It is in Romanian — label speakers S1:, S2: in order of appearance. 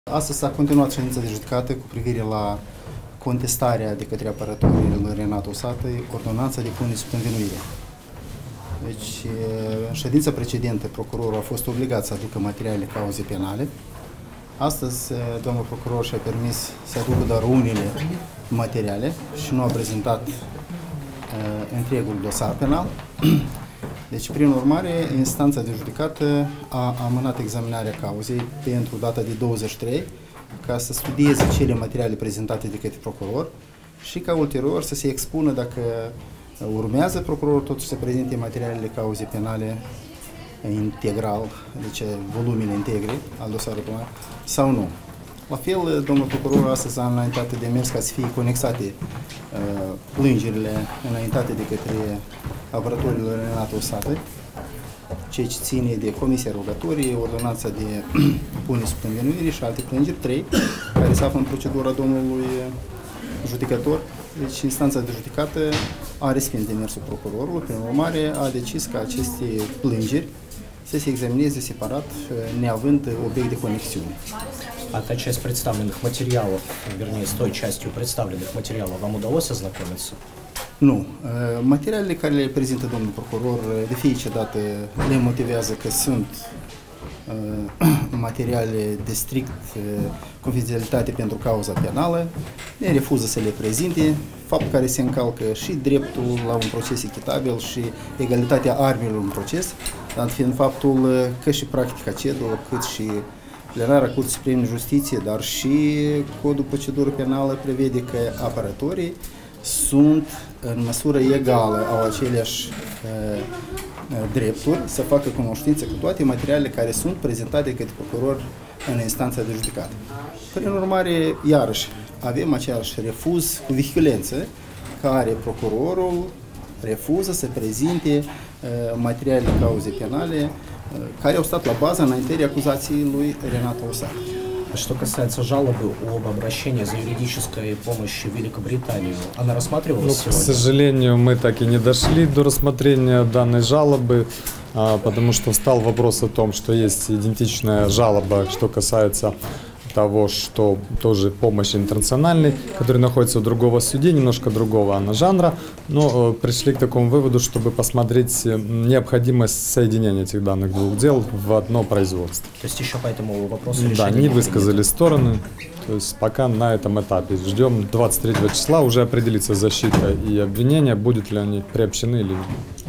S1: Astăzi s-a continuat ședința de judecată cu privire la contestarea de către apărătorii lui Renato Osatăi ordonanța de punere sub învinuire. Deci, în ședința precedentă, procurorul a fost obligat să aducă materiale cauze penale. Astăzi, domnul procuror și-a permis să aducă doar unele materiale și nu a prezentat întregul dosar penal. Deci, prin urmare, instanța de judecată a amânat examinarea cauzei pentru data de 23 ca să studieze cele materiale prezentate de către procuror și ca ulterior să se expună dacă urmează procurorul totuși să prezinte materialele cauze penale integral, deci volumele integre al dosarului penal sau nu. La fel, domnul procuror astăzi a înaintat de mers ca să fie conexate plângerile înaintate de către apărătorii lui Renato Osatăi, ceea ce ține de comisia rogatorie, ordonanța de punere sub învinuire și alte plângeri, 3, care se află în procedura domnului judecător. Deci instanța de judecată a respins demersul procurorului, prin urmare a decis ca aceste plângeri să se examineze separat, неавând obiect de conexiune.
S2: А та часть представленных материалов, вернее, с той частью представленных материалов, вам удалось ознакомиться?
S1: Nu. Materialele care le prezintă domnul procuror de fiecare dată le motivează că sunt materiale de strict confidențialitate pentru cauza penală, le refuză să le prezinte, fapt care se încalcă și dreptul la un proces echitabil și egalitatea armelor în proces, dar fiind faptul că și practica CEDO, cât și plenarea Curții Supreme de Justiție, dar și Codul Procedură Penală prevede că apărătorii sunt în măsură egală, au aceleași drepturi să facă cunoștință cu toate materialele care sunt prezentate de către procuror în instanța de judecată. Prin urmare, iarăși, avem același refuz cu vehiculență, care procurorul refuză să prezinte materialele cauze penale care au stat la baza înaintării acuzației lui Renato Osatăi.
S2: Что касается жалобы об обращении за юридической помощью в Великобританию, она рассматривалась сегодня?
S3: К сожалению, мы так и не дошли до рассмотрения данной жалобы, потому что встал вопрос о том, что есть идентичная жалоба, что касается того, что тоже помощь интернациональной, которая находится у другого судьи, немножко другого она жанра, но пришли к такому выводу, чтобы посмотреть необходимость соединения этих данных двух дел в одно производство.
S2: То есть еще по этому вопросу
S3: Да, не высказали стороны, то есть пока на этом этапе. Ждем 23 числа уже определиться защита и обвинение, будут ли они приобщены или нет.